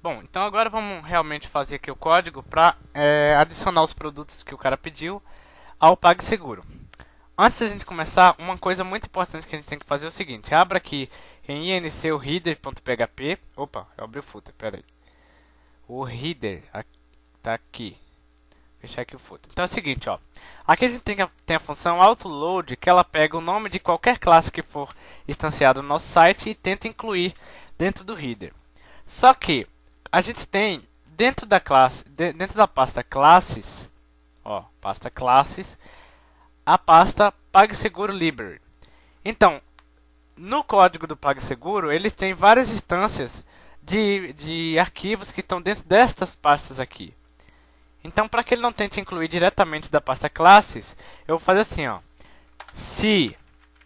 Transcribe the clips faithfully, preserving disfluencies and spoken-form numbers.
Bom, então agora vamos realmente fazer aqui o código para é, adicionar os produtos que o cara pediu ao PagSeguro. Antes da gente começar, uma coisa muito importante que a gente tem que fazer é o seguinte: abra aqui em inc o header.php. Opa, eu abri o footer, pera aí. O header está aqui. Fechar aqui o footer. Então é o seguinte, ó. Aqui a gente tem a, tem a função autoload, que ela pega o nome de qualquer classe que for instanciado no nosso site e tenta incluir dentro do header. Só que a gente tem dentro da classe, de, dentro da pasta classes, ó, pasta classes, a pasta PagSeguro Library. Então, no código do PagSeguro, eles têm várias instâncias de, de arquivos que estão dentro destas pastas aqui. Então, para que ele não tente incluir diretamente da pasta classes, eu vou fazer assim, ó. Se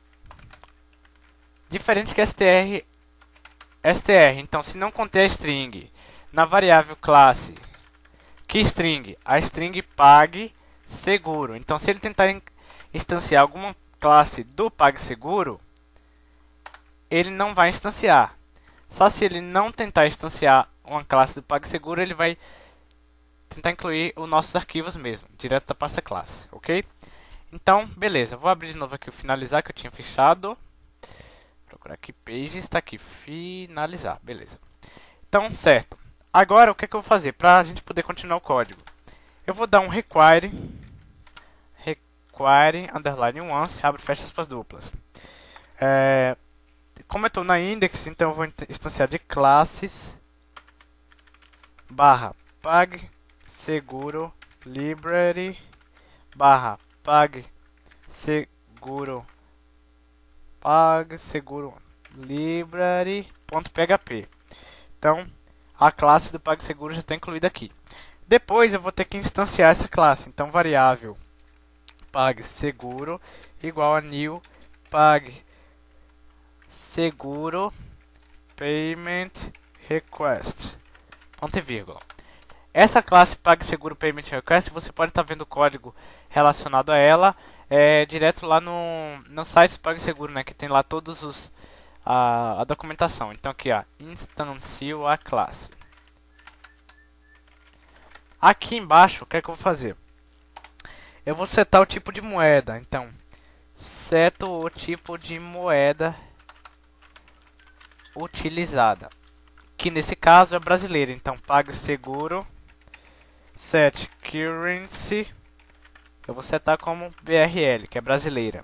diferente que str, str, então se não conter a string na variável classe, que string? A string PagSeguro. Então, se ele tentar instanciar alguma classe do PagSeguro, ele não vai instanciar. Só se ele não tentar instanciar uma classe do PagSeguro, ele vai tentar incluir os nossos arquivos mesmo, direto da pasta classe, ok? Então, beleza, vou abrir de novo aqui o finalizar que eu tinha fechado. Procurar aqui pages, está aqui, finalizar, beleza. Então, certo. Agora, o que é que eu vou fazer para a gente poder continuar o código? Eu vou dar um require, require, underline once, abre e fecha aspas duplas. É, como eu estou na index, então eu vou instanciar de classes barra PagSeguro Library barra PagSeguro PagSeguro Library.php. Então, a classe do PagSeguro já está incluída aqui. Depois eu vou ter que instanciar essa classe. Então, variável PagSeguro igual a new PagSeguro Payment Request. Ponto e vírgula. Essa classe PagSeguro Payment Request, você pode estar vendo o código relacionado a ela é, direto lá no, no site do PagSeguro, né, que tem lá todos os a, a documentação. Então aqui, ó, instancio a classe. Aqui embaixo, o que é que eu vou fazer? Eu vou setar o tipo de moeda. Então, seto o tipo de moeda utilizada, que nesse caso é brasileira. Então, PagSeguro set currency, eu vou setar como B R L, que é brasileira.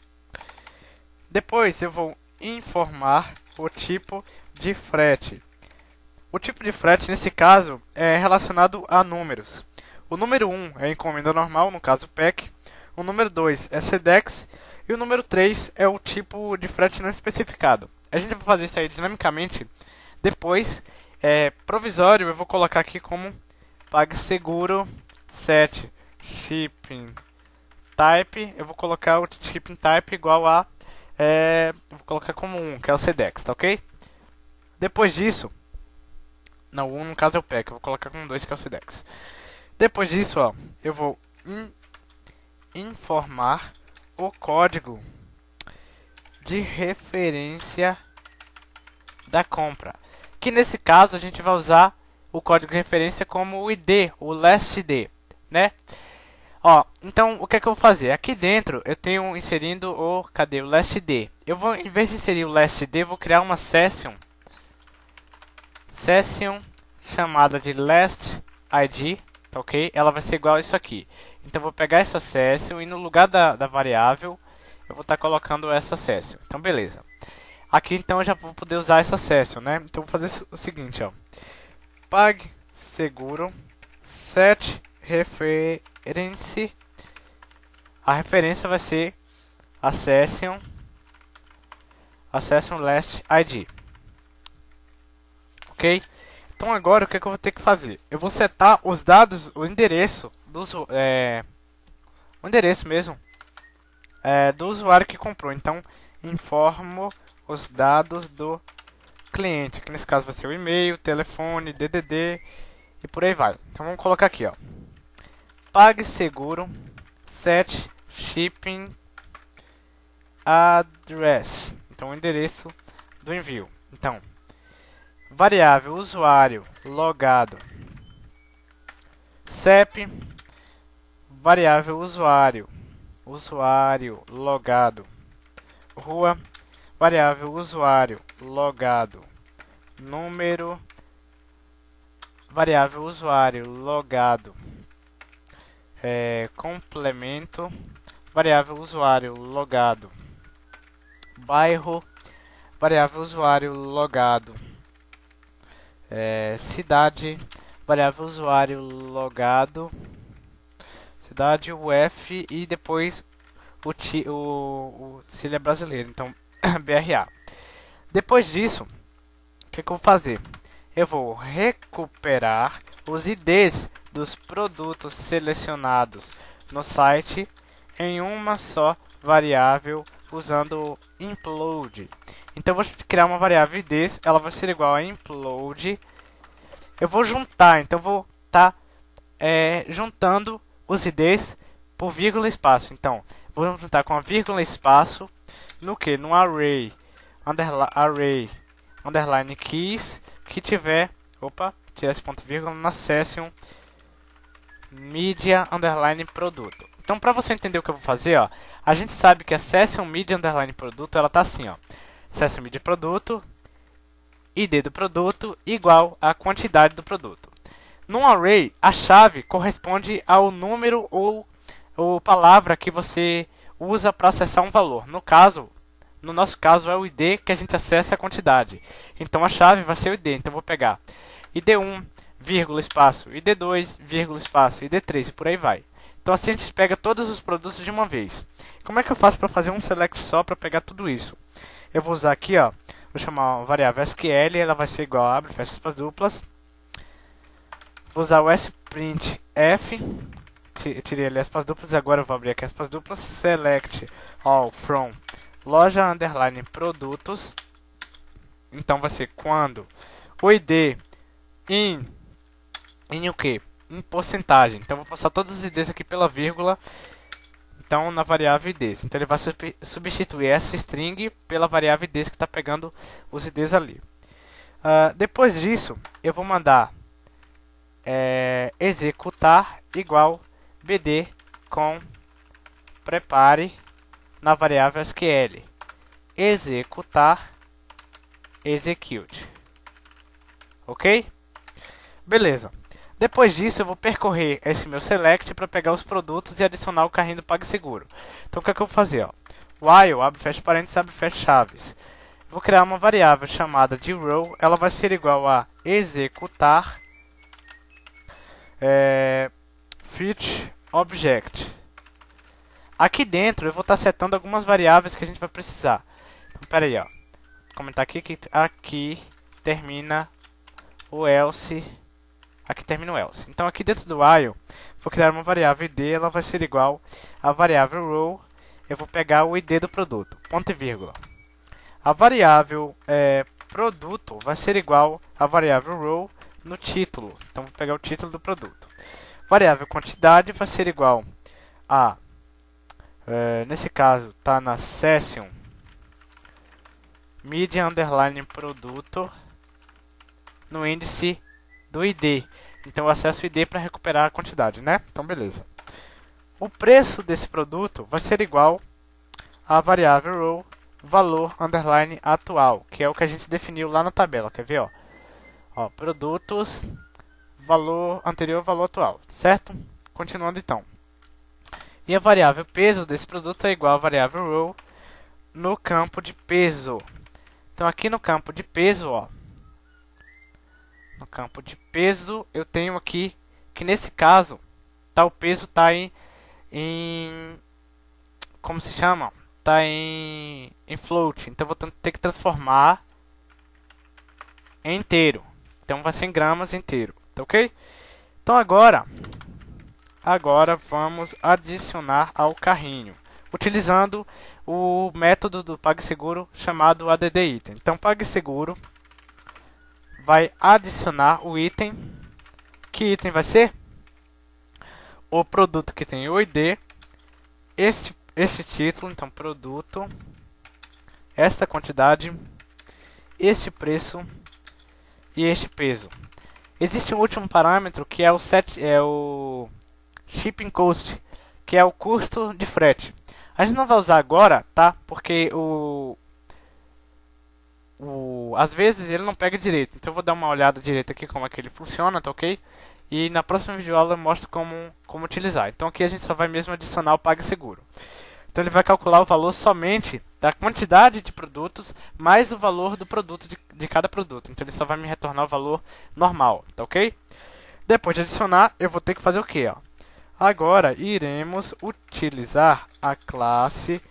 Depois eu vou informar o tipo de frete. O tipo de frete nesse caso é relacionado a números. O número um é encomenda normal, no caso P E C. O número dois é SEDEX e o número três é o tipo de frete não especificado. A gente vai fazer isso aí dinamicamente. Depois, é, provisório, eu vou colocar aqui como PagSeguro set shipping type. Eu vou colocar o shipping type igual a, é, eu vou colocar como um, que é o SEDEX, tá ok? Depois disso, não, um no caso é o P E C, eu vou colocar como dois, que é o SEDEX. Depois disso, ó, eu vou in, informar o código de referência da compra, que nesse caso a gente vai usar o código de referência como o I D, o last D, né? Ó, então o que é que eu vou fazer? Aqui dentro eu tenho inserindo o, cadê o last D? Eu vou, em vez de inserir o last D, eu vou criar uma session, session chamada de last I D, tá ok? Ela vai ser igual a isso aqui. Então eu vou pegar essa session e no lugar da, da variável eu vou estar colocando essa session. Então beleza. Aqui então eu já vou poder usar essa session, né? Então eu vou fazer o seguinte, ó. PagSeguro set reference. A referência vai ser a session, a session last I D. Ok? Então agora o que, é que eu vou ter que fazer? Eu vou setar os dados, o endereço do é, o endereço mesmo é, do usuário que comprou. Então informo os dados do cliente, que nesse caso vai ser o e-mail, telefone, D D D e por aí vai. Então vamos colocar aqui, ó, PagSeguro set shipping address. Então o endereço do envio. Então variável usuário logado, C E P, variável usuário, usuário logado, rua, variável usuário logado, número, variável usuário logado, é, complemento, variável usuário logado, bairro, variável usuário logado, é, cidade, variável usuário logado, cidade, U F e depois o, ti, o, o se ele é brasileiro, então B R A. Depois disso, o que, que eu vou fazer? Eu vou recuperar os I Ds dos produtos selecionados no site em uma só variável usando implode. Então eu vou criar uma variável I Ds, ela vai ser igual a implode. Eu vou juntar, então eu vou estar tá, é, juntando os I Ds por vírgula espaço. Então, vou juntar com a vírgula espaço no que? No array, underline, array, underline keys, que tiver, opa, tirar esse ponto vírgula na session media underline produto. Então, para você entender o que eu vou fazer, ó, a gente sabe que a session media underline produto, ela tá assim, ó, session media produto, I D do produto igual a quantidade do produto. Num array, a chave corresponde ao número ou, ou palavra que você usa para acessar um valor. No caso, no nosso caso é o I D que a gente acessa a quantidade. Então a chave vai ser o I D. Então eu vou pegar I D um, vírgula, espaço, I D dois, vírgula, espaço, I D três e por aí vai. Então assim a gente pega todos os produtos de uma vez. Como é que eu faço para fazer um select só para pegar tudo isso? Eu vou usar aqui, ó, vou chamar uma variável S Q L, ela vai ser igual a abre, fecha aspas duplas. Vou usar o sprintf, tirei ali aspas duplas, agora eu vou abrir aqui aspas duplas, select all from loja underline produtos. Então vai ser quando o I D em, em o que? Em porcentagem. Então vou passar todos os I Ds aqui pela vírgula, então na variável I Ds. Então ele vai substituir essa string pela variável I Ds que está pegando os I Ds ali. Uh, depois disso, eu vou mandar É, executar igual bd com prepare na variável S Q L executar execute, ok? Beleza. Depois disso eu vou percorrer esse meu select para pegar os produtos e adicionar o carrinho do PagSeguro. Então o que é que eu vou fazer? Ó? While, abre fecha parênteses, abre fecha chaves. Vou criar uma variável chamada de row, ela vai ser igual a executar É, fetch object. Aqui dentro eu vou estar setando algumas variáveis que a gente vai precisar. Então, pera aí, ó. Vou comentar aqui que aqui termina o else. Aqui termina o else. Então aqui dentro do while vou criar uma variável I D, ela vai ser igual a variável row. Eu vou pegar o I D do produto, ponto e vírgula. A variável é, produto vai ser igual a variável row no título. Então vou pegar o título do produto. Variável quantidade vai ser igual a, é, nesse caso está na session media underline produto no índice do I D. Então eu acesso o I D para recuperar a quantidade, né? Então beleza. O preço desse produto vai ser igual a variável row valor underline atual, que é o que a gente definiu lá na tabela. Quer ver, ó? Ó, produtos, valor anterior, valor atual, certo? Continuando então. E a variável peso desse produto é igual a variável row no campo de peso. Então aqui no campo de peso, ó, no campo de peso eu tenho aqui que nesse caso tá, o peso está em, em como se chama? Tá em, em float. Então eu vou ter que transformar em inteiro. Então vai ser em gramas inteiro, tá ok? Então agora, agora vamos adicionar ao carrinho, utilizando o método do PagSeguro chamado add-item. Então PagSeguro vai adicionar o item. Que item vai ser? O produto que tem o I D, este, este título, então produto, esta quantidade, este preço, e este peso. Existe um último parâmetro que é o, set, é o shipping cost, que é o custo de frete. A gente não vai usar agora, tá? Porque o, o às vezes ele não pega direito. Então eu vou dar uma olhada direito aqui como é que ele funciona, tá ok? E na próxima videoaula eu mostro como, como utilizar. Então aqui a gente só vai mesmo adicionar o PagSeguro. Então ele vai calcular o valor somente da quantidade de produtos mais o valor do produto de, de cada produto. Então ele só vai me retornar o valor normal, tá ok? Depois de adicionar, eu vou ter que fazer o que? Agora iremos utilizar a classe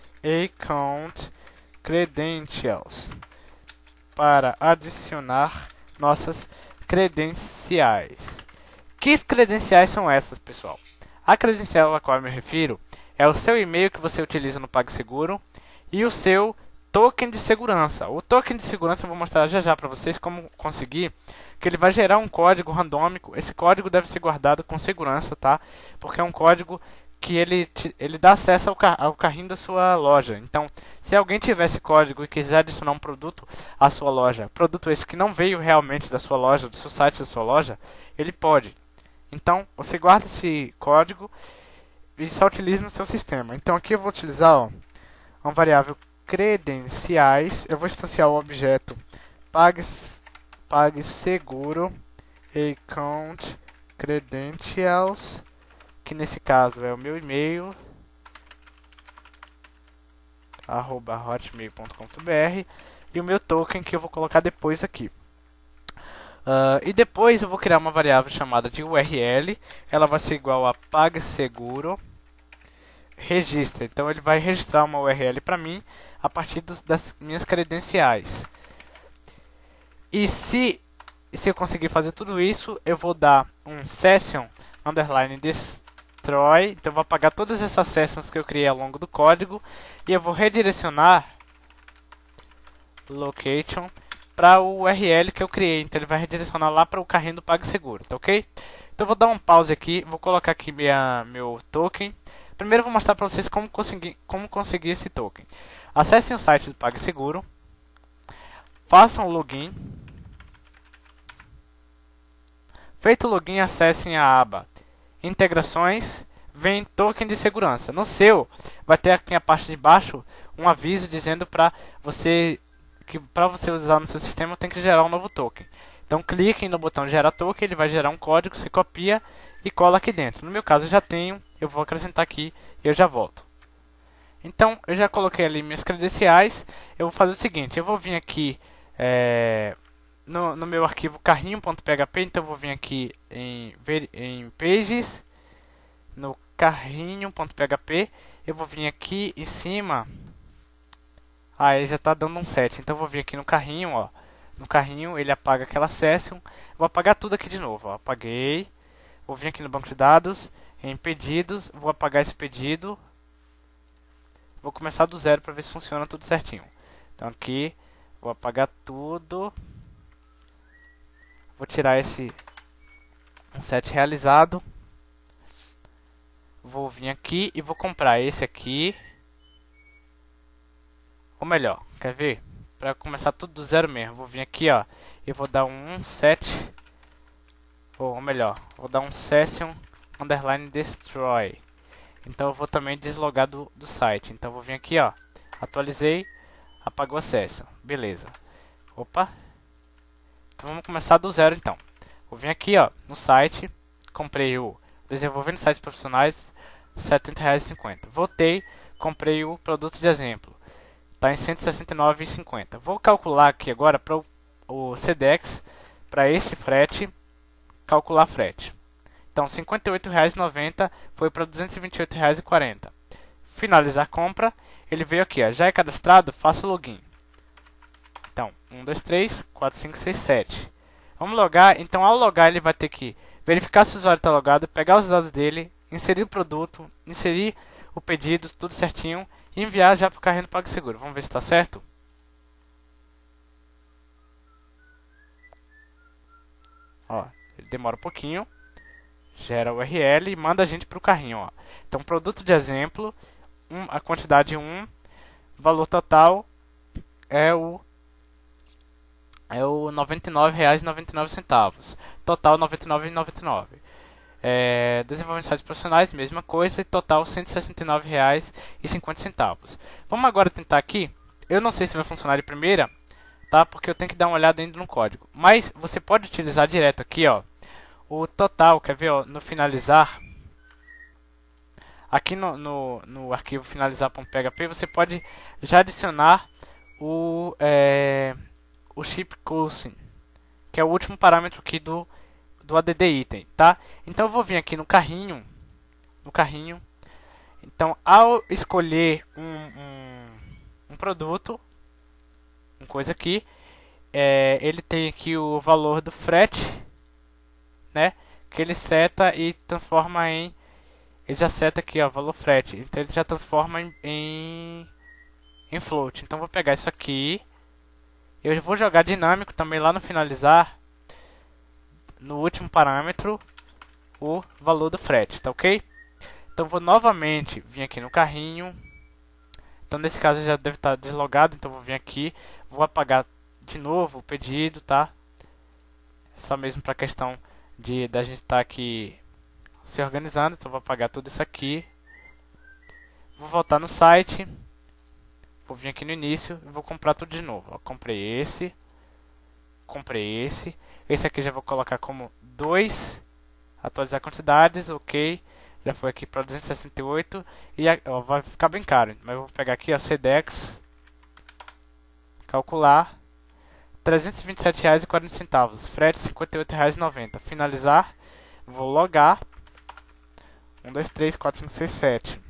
AccountCredentials para adicionar nossas credenciais. Que credenciais são essas, pessoal? A credencial a qual eu me refiro é o seu e-mail que você utiliza no PagSeguro e o seu token de segurança. O token de segurança eu vou mostrar já já para vocês como conseguir, que ele vai gerar um código randômico. Esse código deve ser guardado com segurança, tá? Porque é um código que ele, te, ele dá acesso ao, car ao carrinho da sua loja. Então, se alguém tiver esse código e quiser adicionar um produto à sua loja, produto esse que não veio realmente da sua loja, do seu site da sua loja, ele pode. Então, você guarda esse código e só utilize no seu sistema. Então, aqui eu vou utilizar ó, uma variável credenciais. Eu vou instanciar o objeto pags, PagSeguro account credentials, que nesse caso é o meu e-mail, arroba hotmail ponto com ponto br, e o meu token que eu vou colocar depois aqui. Uh, e depois eu vou criar uma variável chamada de U R L. Ela vai ser igual a PagSeguro registra. Então ele vai registrar uma U R L para mim a partir dos, das minhas credenciais. E se, se eu conseguir fazer tudo isso, eu vou dar um session underline destroy. Então eu vou apagar todas essas sessions que eu criei ao longo do código e eu vou redirecionar location para o U R L que eu criei. Então ele vai redirecionar lá para o carrinho do PagSeguro, tá ok? Então eu vou dar um pause aqui, vou colocar aqui minha, meu token. Primeiro eu vou mostrar para vocês como conseguir, como conseguir esse token. Acessem o site do PagSeguro, façam o login. Feito o login, acessem a aba Integrações, vem token de segurança. No seu, vai ter aqui na parte de baixo um aviso dizendo para você que para você usar no seu sistema tem que gerar um novo token. Então cliquem no botão gerar token, ele vai gerar um código, você copia e cola aqui dentro. No meu caso eu já tenho, eu vou acrescentar aqui e eu já volto. Então eu já coloquei ali minhas credenciais. Eu vou fazer o seguinte, eu vou vir aqui é, no, no meu arquivo carrinho ponto p h p, então eu vou vir aqui em, em pages, no carrinho ponto p h p, eu vou vir aqui em cima. Ah, ele já está dando um set, então eu vou vir aqui no carrinho, ó. No carrinho ele apaga aquela session. Vou apagar tudo aqui de novo, ó. Apaguei. Vou vir aqui no banco de dados, em pedidos, vou apagar esse pedido. Vou começar do zero para ver se funciona tudo certinho. Então aqui, vou apagar tudo. Vou tirar esse um set realizado. Vou vir aqui e vou comprar esse aqui. Ou melhor, quer ver? Para começar tudo do zero mesmo, vou vir aqui, ó, e vou dar um set, ou melhor, vou dar um session underline destroy. Então eu vou também deslogar do, do site. Então eu vou vir aqui, ó, atualizei, apagou a session, beleza. Opa. Então vamos começar do zero então. Vou vir aqui, ó, no site, comprei o desenvolvendo sites profissionais, setenta reais e cinquenta. Voltei, comprei o produto de exemplo. Está em cento e sessenta e nove reais e cinquenta centavos. Vou calcular aqui agora para o, o Sedex, para esse frete, calcular frete. Então, cinquenta e oito reais e noventa centavos foi para duzentos e vinte e oito reais e quarenta centavos. Finalizar a compra, ele veio aqui, ó, já é cadastrado, faça o login. Então, um, dois, três, quatro, cinco, seis, sete. Vamos logar, então ao logar ele vai ter que verificar se o usuário está logado, pegar os dados dele, inserir o produto, inserir o pedido, tudo certinho, e enviar já para o carrinho do PagSeguro. Vamos ver se está certo. Ó, ele demora um pouquinho, gera o U R L e manda a gente para o carrinho. Ó. Então, produto de exemplo, um, a quantidade um, valor total é o é o noventa e nove reais e noventa e nove centavos. Total noventa e nove reais e noventa e nove centavos. É, desenvolvimento de sites profissionais, mesma coisa, e total cento e sessenta e nove reais e cinquenta centavos. Vamos agora tentar aqui. Eu não sei se vai funcionar de primeira, tá? Porque eu tenho que dar uma olhada ainda no código. Mas você pode utilizar direto aqui, ó, o total, quer ver, ó, no finalizar. Aqui no, no, no arquivo finalizar.php você pode já adicionar o, é, o ship closing, que é o último parâmetro aqui do, do add item, tá? Então eu vou vir aqui no carrinho, no carrinho. Então ao escolher um, um, um produto, uma coisa aqui, é, ele tem aqui o valor do frete, né? Que ele seta e transforma em, ele já seta aqui, ó, valor frete. Então ele já transforma em, em, em float. Então vou pegar isso aqui. Eu vou jogar dinâmico também lá no finalizar, no último parâmetro, o valor do frete, tá ok? Então vou novamente vir aqui no carrinho. Então nesse caso já deve estar deslogado, então vou vir aqui, vou apagar de novo o pedido, tá? É só mesmo para questão de da gente estar aqui se organizando, então vou apagar tudo isso aqui. Vou voltar no site. Vou vir aqui no início e vou comprar tudo de novo. Ó, comprei esse. Comprei esse. Esse aqui já vou colocar como dois. Atualizar quantidades, ok. Já foi aqui para duzentos e sessenta e oito. E ó, vai ficar bem caro. Mas eu vou pegar aqui, ó, Sedex. Calcular. trezentos e vinte e sete reais e quarenta centavos. Frete cinquenta e oito reais e noventa centavos. Finalizar. Vou logar. um, dois, três, quatro, cinco, seis, sete.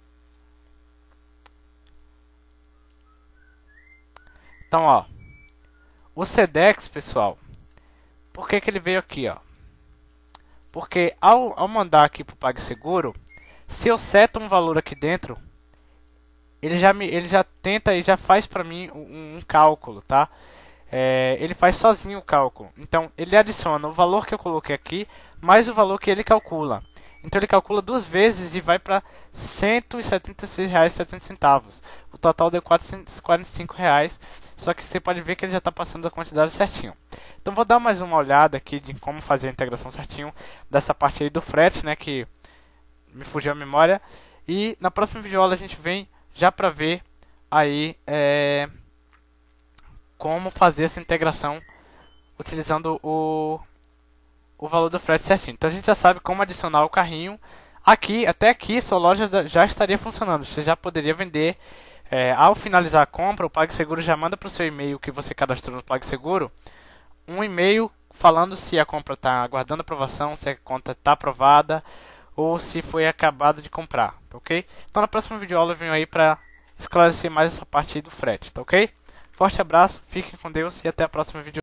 Então, ó, o Sedex, pessoal, por que que ele veio aqui, ó? Porque ao, ao mandar aqui para o PagSeguro, se eu seto um valor aqui dentro, ele já, me, ele já tenta e já faz para mim um, um cálculo, tá? É, ele faz sozinho o cálculo. Então, ele adiciona o valor que eu coloquei aqui, mais o valor que ele calcula. Então ele calcula duas vezes e vai para cento e setenta e seis reais e setenta centavos. O total deu quatrocentos e quarenta e cinco reais. Só que você pode ver que ele já está passando a quantidade certinho. Então vou dar mais uma olhada aqui de como fazer a integração certinho dessa parte aí do frete, né, que me fugiu a memória. E na próxima videoaula a gente vem já para ver aí é, como fazer essa integração utilizando o o valor do frete certinho. Então a gente já sabe como adicionar o carrinho. Aqui, até aqui, sua loja já estaria funcionando. Você já poderia vender. É, ao finalizar a compra, o PagSeguro já manda para o seu e-mail que você cadastrou no PagSeguro um e-mail falando se a compra está aguardando aprovação, se a conta está aprovada ou se foi acabado de comprar, tá ok? Então na próxima videoaula eu venho aí para esclarecer mais essa parte aí do frete, tá ok? Forte abraço, fiquem com Deus e até a próxima videoaula.